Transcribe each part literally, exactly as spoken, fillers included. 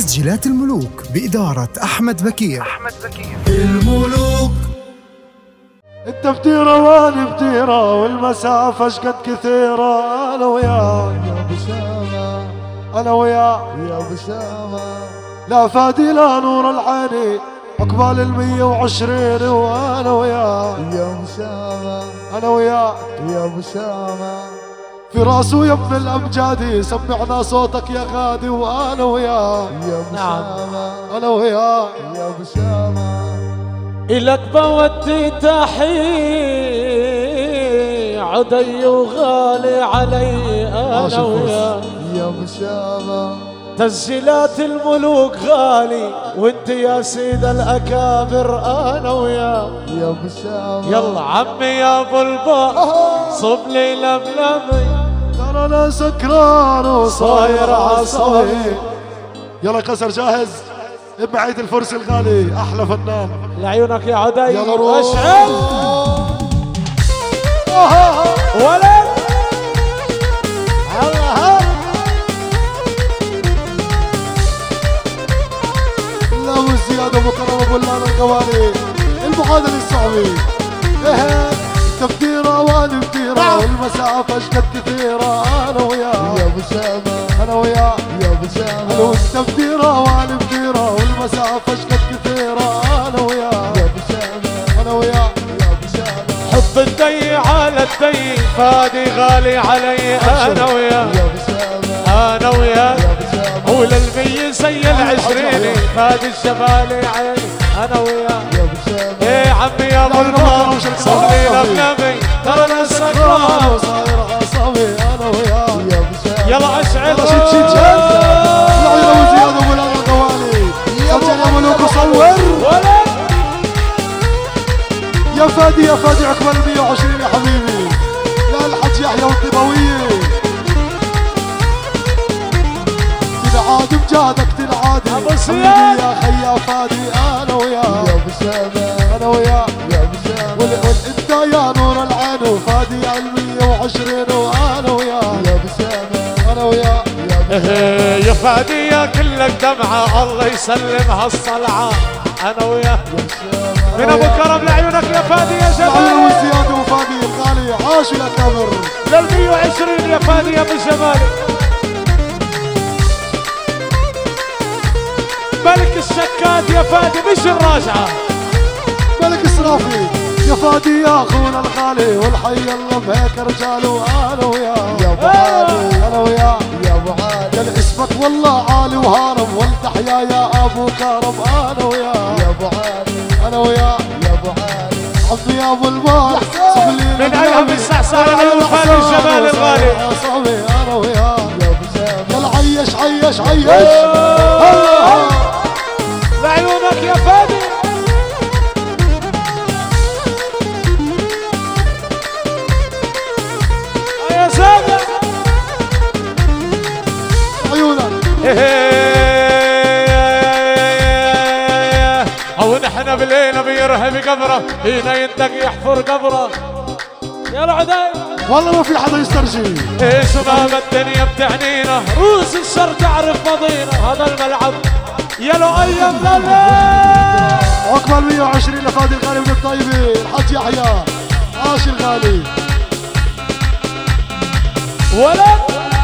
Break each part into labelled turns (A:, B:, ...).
A: تسجيلات الملوك بإدارة أحمد بكير. أحمد بكير
B: الملوك. التفتيرة والبتيرة والمسافة شقد كثيرة. أنا وياك يا بسامة، أنا وياك يا بسامة، لا فادي لا نور العيني أقبال المية وعشرين. وأنا وياك يا بسامة، أنا وياك يا بسامة، في راسه يا ابن الأمجادي سمعنا صوتك يا غادي. وأنا وياك يا بسامة، أنا وياك يا بسامة،
C: إلك بودي تحيي عدي وغالي علي. أنا وياك
B: يا بسامة،
C: تسجيلات الملوك غالي وانت يا سيد الأكابر. أنا وياك
B: يا بسامة،
C: يلا عمي يا بلبل صب لي لملمي،
B: ترى انا سكران وصاير عصبي. يلا كسر جاهز بمعيد الفرس الغالي احلى فنان
C: لعيونك يا عدي.
B: يلا روح
C: اشعل ولد
B: الله. لا وزيادة مكرمة بلان القواني المعادل الصعبي. ايه تفتيرة والبتيرة والمسافة شقد كثيرة. أنا وياك يا بسامة، أنا وياك يا بسامة، لو التفتيرة والبتيرة والمسافة شقد كثيرة. أنا وياك يا بسامة، أنا وياك يا بسامة،
C: حط الدي على الدي فادي غالي علي. أنا وياك
B: يا بسامة،
C: أنا وياك
B: يا بسامة،
C: وللمية زي العشريني فادي الشبالي عيني. أنا وياك
B: يا بسامة،
C: ايه عمي يا بلبل صلي لبنبي ترى انا سكران
B: وصاير عصبي. أنا وياك يا بسامة،
C: يلا اشعل
B: شد شد شد العيلة وزيادة وبلان القواني. سجل يا ملوك وصور يا فادي يا فادي عقبال مية وعشرين يا حبيبي. لا الحج يحيى والطباوية تنعاد بجادك تنعاد حبيبي يا خي يا فادي. أنا وياك يا بسامة، أنا وياك يا بسامة، وانت يا نور العين وفادي على المية وعشرين. وأنا وياك يا بسامة، أنا وياك يا بسامة،
C: يا فادي يا كلك دمعة الله يسلمها الصلعة. أنا وياك من أبو كرم لعيونك يا فادي يا جمال
B: وزيادة وفادي الغالي عاش يا كبر
C: للمية وعشرين يا فادي يا ابو جمال. ملك الشكات يا فادي مش الراجعة،
B: ملك الصرافي يا فادي يا اخونا الغالي والحي الله بهيك رجال. وانا وياك يا ابو عالي، انا وياك يا ابو عالي، قال اسمك والله عالي وهارم والتحيا يا ابو كرم. انا وياك يا ابو عالي، انا وياك يا ابو عالي، عمي يا ابو المال
C: من ايهم السعسعة للفادي الجمال الغالي.
B: انا وياك يا ابو سامي، يلا عيش عيش عيش
C: لعيونك يا فادي. يا سامي
B: عيونك
C: او نحن بالليل بيرهب قبره هنا يندق يحفر قبره. يا العداي
B: والله ما في حدا يسترجي.
C: ايه شباب الدنيا بتعنينا روس الشر تعرف ماضينا. هذا الملعب يا لو ايام لله
B: عقبال مية وعشرين لفادي الغالي من الطيبة الحج يحيى عاش الغالي.
C: ولد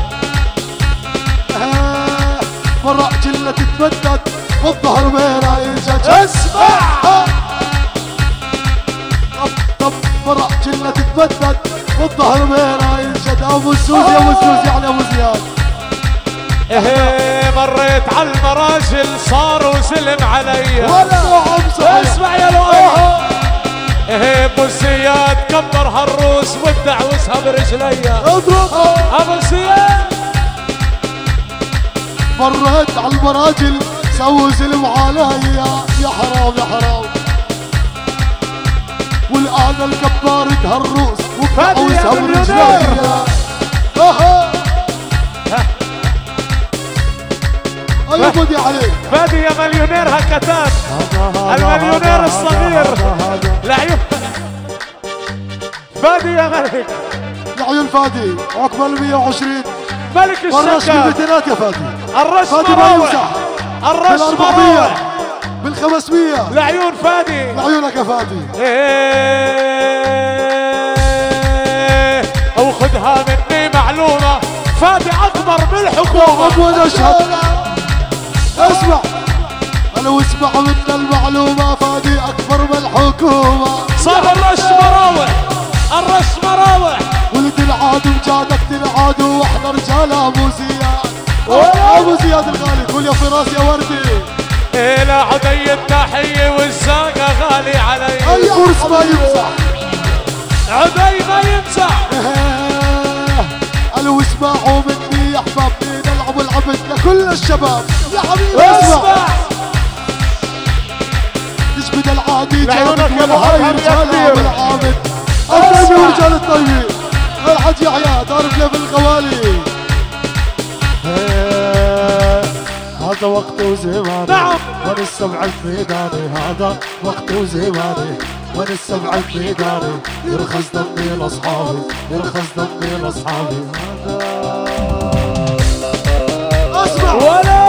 B: آه مرة جلة تتمدد والظهر بينا ينشج.
C: اسمع
B: طب طب مرة جلة تتمدد والظهر بينا ينشد. ابو السوسي ابو السوسي يعني ابو زياد.
C: ايه مريت على المراجل صار وسلم علي. اسمع يا لؤي ايه ابو زياد كبر هالروس والدعوسها برجليا.
B: اضرب
C: ابو زياد
B: مريت على المراجل سووا سلم علي. يا حرام يا حرام، والآن الكبار تهالروس ودعوسها برجليا. ايوه بدي عليك
C: فادي يا مليونير هالكتاب المليونير الصغير لعيون فادي يا ملك.
B: لعيون فادي عقبال مية وعشرين
C: ملك
B: والرش
C: الشكا
B: بالميتينات يا فادي.
C: الرش
B: فادي ما
C: مروح
B: يمسح
C: الرش مراوح
B: بالخمسمية
C: لعيون فادي
B: لعيونك يا فادي.
C: ايه وخدها مني معلومة فادي اكبر بالحكومة.
B: ونشهد اسمع انا واسمع من المعلومة فادي اكبر من الحكومة.
C: صار الرش مراوح الرش مراوح
B: ولد العادو جادك العادو واحنا رجال ابو زياد ابو زياد الغالي. قول يا فراس يا وردي.
C: إلى عدي التحية والزاقة غالي علي.
B: اي عرس ما يمزح
C: عدي ما يمزح.
B: قالوا اسمعوا مني يا احبابي نلعب العبد لكل الشباب يا حبيبي.
C: اسمع
B: تجبد العادي
C: لعيونك يا ابو
B: هاي
C: حمد
B: رجال ابو العابد الطيبي ورجال الطيبين. الحج يحيى تعرف ليه بالقوالي. هذا وقت وزماني.
C: نعم
B: وانا السمع الميداني. هذا وقت وزماني وانا السمع الميداني. يرخص دمي لاصحابي يرخص دمي لاصحابي. اسمع
C: ولا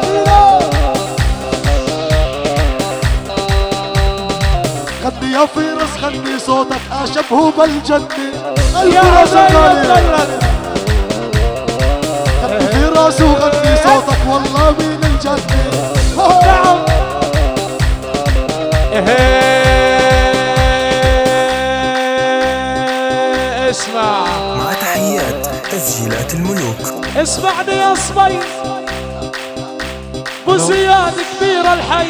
B: خدني يا فيرس خدني صوتك اشبهه بالجنة.
C: يا
B: الفيرس خدني في راسه وغني صوتك والله من الجنة.
C: نعم اسمع
D: مع تحيات تسجيلات الملوك.
C: اسمعني يا صبي بو زياد كبير الحي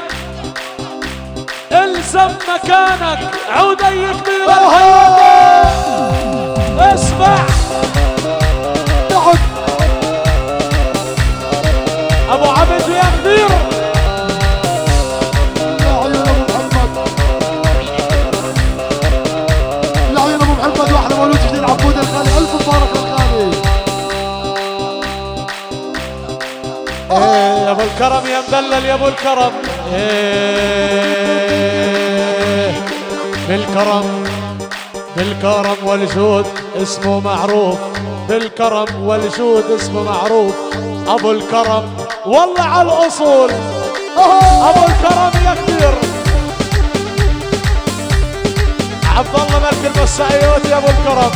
C: الزم مكانك عودي كبير الحي. اسمع ابو عبد يا كبير.
B: لا عيون ابو محمد لا عيون ابو محمد واحلى مولود جديد عبود الغالي. الف مبارك للغالي.
C: ايه يا ابو الكرم يا مدلل يا ابو الكرم. ايه بالكرم بالكرم والجود اسمه معروف. بالكرم والجود اسمه معروف. ابو الكرم والله على الاصول. ابو الكرم يا كبير. عبد الله ملك المسعيوت يا ابو الكرم.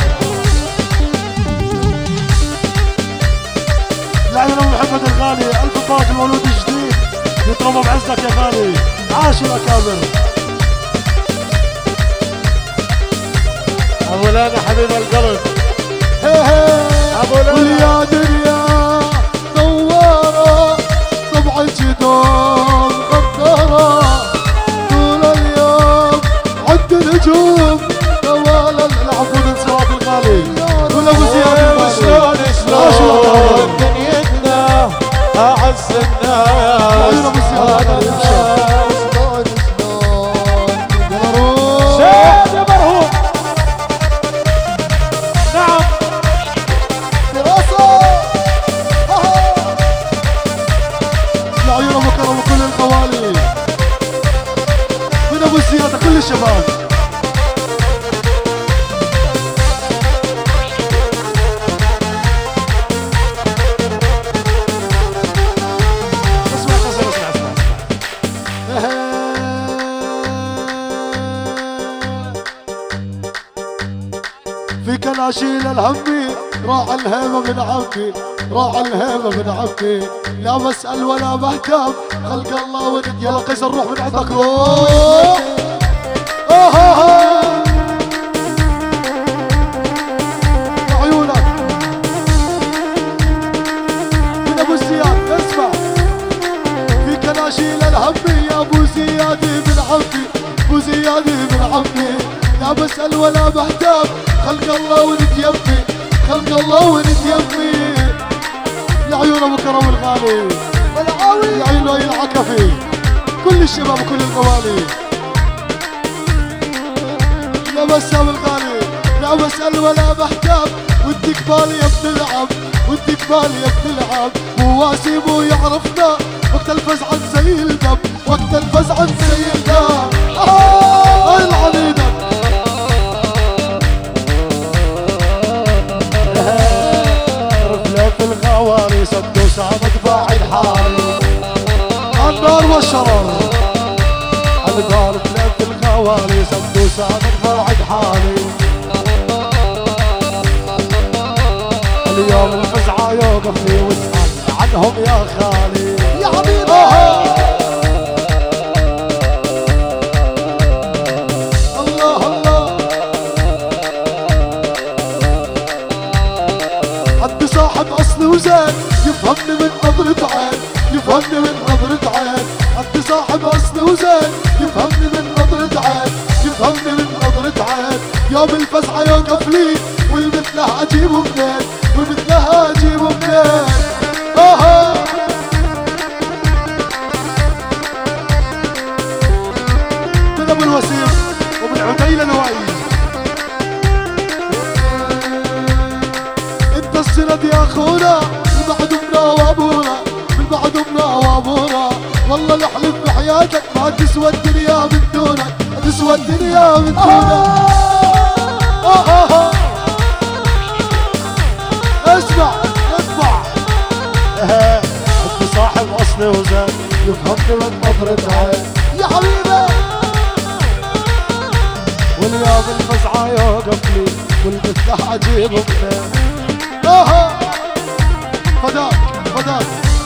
B: لعيون ابو محمد الغالي. الف مبارك المولود الجديد يتربى بعزك يا غالي. عاشوا الاكابر.
C: ابو لانا حبيب القلب.
B: ابو لانا يا دنيا دوارة طبع الجدوم غدارة طول اليوم عد الهجوم دوال العبود الصواب الغالي. قول ابو زياد الغالي.
C: شلون شلون دنيتنا اعز الناس.
B: ابو زياد شلون شلون
C: شاد يا مرهوب. نعم
B: دراسة لعيون ابو كرم وكل القوالي. من ابو زياد كل الشباب. اسمع اسمع اسمع اسمع. في كناشيل الهمي راح الهيبة من عمي راح الهيبة من عمي. لا بسأل ولا بهتم خلق الله ولد. يلا قيصر روح من عندك روح. آه آه آه. لعيونك من ابو زياد. اسمع في كناشيل الهمي يا ابو زياد بن عمي. ابو زياد بن عمي. لا بسأل ولا بهتم خلق الله ولد يمي. خلق الله ولد يمي. لعيون ابو كرم الغالي. لعيون وائل العكفي. كل الشباب وكل القوالي. لا بسام الغالي. لا بسأل ولا بهتم ودي قبالي يا ابن العم. ودي قبالي يا ابن العم. مواسي مو يعرفنا وقت الفزع زي الدم. وقت الفزع زي الدم. آه العنيدة رفلة في الغواري صدوا سامد باعي الحالي. النار والشرر على دار ثلاث الخوالي سد وسامك فرعد حالي اليوم الفزعة يوقف لي واسأل عنهم يا خالي يا حبيبي. الله الله حد صاحب اصلي وزين يفهمني من نظرة عين يفهمني من نظرة عين حد صاحب اصلي وزين يفهمني من نظرة عين يفهمني من نظرة عين يوم الفزعة يوقف لي والمثله اجيبه منين والمثله اجيبه منين. اها من ابو الوسيم ومن عتيلة نوايا انت السند يا اخونا من بعد امنا وابونا من بعد امنا وابونا والله نحلف بحياتك ما تسوى الدنيا من دونك ما تسوى الدنيا من دونك. آه آه آه. اسمع اسمع انت صاحب اصلي وزين يفهمني من نظرة عين يا حبيبي واليوم الفزعة يوقف لي والمثله اجيبه منين. اها فداك فداك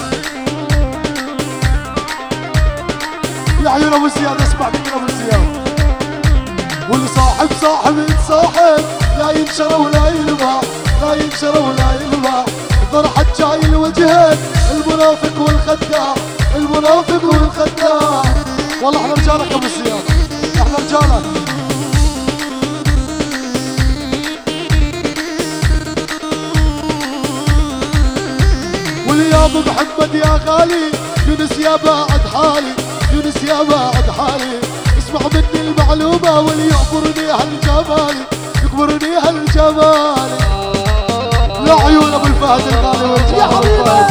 B: يا عيون ابو زياد اسمع مني ابو زياد واللي صاحب صاحب يتصاحب لا ينشر ولا يلمع لا ينشر ولا يلمع ضرحت جاي الوجهين المنافق والخداع المنافق والخداع. والله احنا رجالك ابو زياد احنا رجالك. واليوم محمد يا غالي يونس يا بعد حالي يونس يا بعد حالي اسمع مني المعلومة واللي يعبرني هالجمال يكبرني هالجمال. لا عيون ابو الفهد الغالي والجمال يا حبيبي.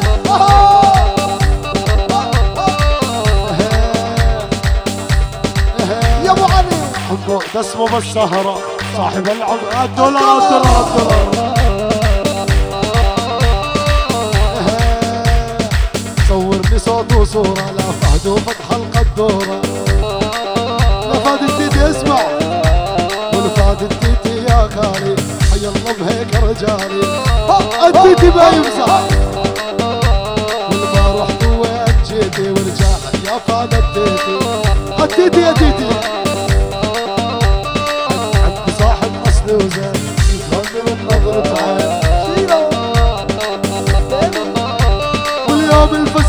B: يا ابو علي حبه ده اسمه بالسهرة صاحب العب الدولار الدولار الدولار. صورني صوت وصورة لا فهد وفتح القدورة لا فهد التيتي اسمع والفهد التيتي يا خالي حي الله بهيك رجالي. التيتي ما يمزح والما رحت وين جيتي ورجعت يا فهد التيتي التيتي يا تيتي عندي صاحب اصلي وزين يفهمني من نظرة عين واليوم الفهد